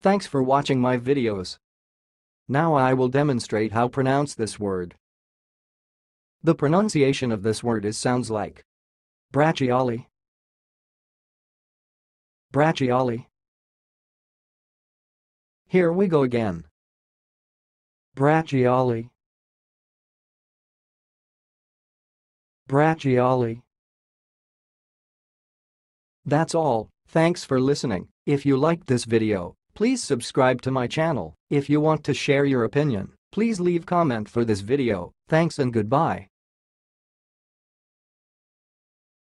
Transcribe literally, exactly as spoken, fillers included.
Thanks for watching my videos. Now I will demonstrate how to pronounce this word. The pronunciation of this word is sounds like Bracciali, Bracciali. Here we go again. Bracciali, Bracciali. That's all. Thanks for listening. If you liked this video, please subscribe to my channel. If you want to share your opinion, please leave comment for this video. Thanks and goodbye.